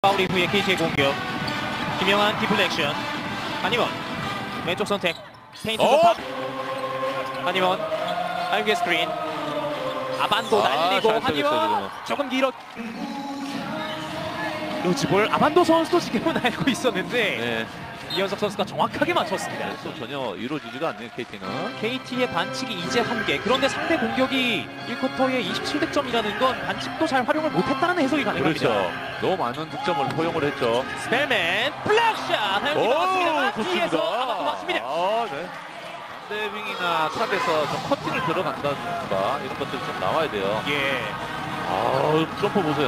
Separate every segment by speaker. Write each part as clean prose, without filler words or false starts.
Speaker 1: 파울 이후에 KT의 공격. 김영환 디플렉션. 한임원 왼쪽 선택. 페인트 접합. 한임원 하윤기의 스크린. 아반도 날리고 한임원 조금 길어. 로즈볼 아반도 선수도 지금은 알고 있었는데
Speaker 2: 네.
Speaker 1: 이현석 선수가 정확하게 맞췄습니다.
Speaker 2: 또 전혀 이루어지지가 않네요. KT는.
Speaker 1: KT의 반칙이 이제 1개. 그런데 상대 공격이 1쿼터에 27득점이라는 건 반칙도 잘 활용을 못했다는 해석이 가능합니다.
Speaker 2: 그렇죠. 너무 많은 득점을 허용을 했죠.
Speaker 1: 스펠맨 블락샷 하윤기 나왔습니다. 뒤에서
Speaker 2: 좋습니다.
Speaker 1: 아반도 맞습니다.
Speaker 2: 네. 상대윙이나 탑에서 좀 커팅을 들어간다든가 이런 것들이 좀 나와야 돼요.
Speaker 1: 예.
Speaker 2: 점프 보세요.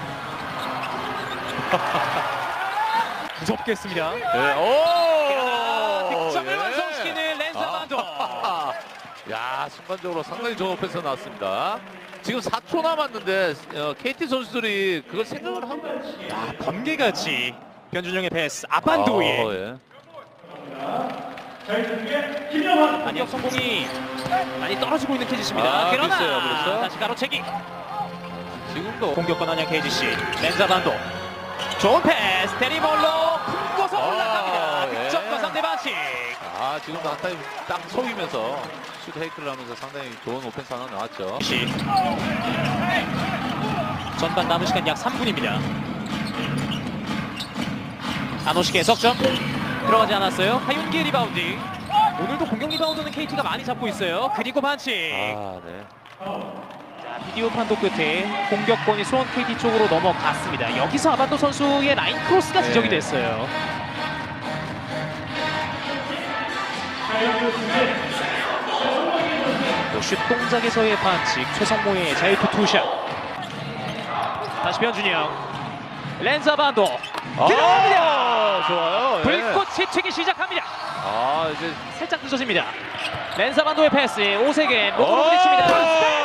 Speaker 1: 무섭게 했습니다.
Speaker 2: 네.
Speaker 1: 득점을
Speaker 2: 예.
Speaker 1: 완성시키는 렌즈 아반도.
Speaker 2: 야, 순간적으로 상당히 좋은 오펜스 나왔습니다. 지금 4초 남았는데 KT 선수들이 그걸 생각을 하고
Speaker 1: 야, 번개같이 변준영의 패스 아반도에
Speaker 2: 예.
Speaker 1: 반격 성공이 많이 떨어지고 있는 KGC입니다. 그러나
Speaker 2: 글쎄요, 그렇죠?
Speaker 1: 다시 가로채기.
Speaker 2: 지금도
Speaker 1: 공격권 한양 KGC 렌즈 아반도. 좋은 패스 데리볼로 큰 곳으로 올라갑니다.
Speaker 2: 예.
Speaker 1: 득점과 상대 반칙.
Speaker 2: 지금도 한 타임 딱 속이면서 슛 헤이크를 하면서 상당히 좋은 오펜스 하나 나왔죠.
Speaker 1: 전반 남은 시간 약 3분입니다. 안호식의 석점 들어가지 않았어요. 하윤기의 리바운딩. 오늘도 공격 리바운드는 KT가 많이 잡고 있어요. 그리고 반칙.
Speaker 2: 네.
Speaker 1: 자, 비디오 판독 끝에 공격권이 수원 KT 쪽으로 넘어갔습니다. 여기서 아반도 선수의 라인 크로스가 지적이 됐어요. 슛 동작에서의 반칙. 최성모의 자유투 투샷. 다시 변준영. 렌즈 아반도 들어갑니다.
Speaker 2: 좋아요. 예.
Speaker 1: 불꽃이 튀기 시작합니다.
Speaker 2: 이제
Speaker 1: 살짝 늦어집니다. 렌즈 아반도의 패스. 오세겐 목으로 부딪힙니다.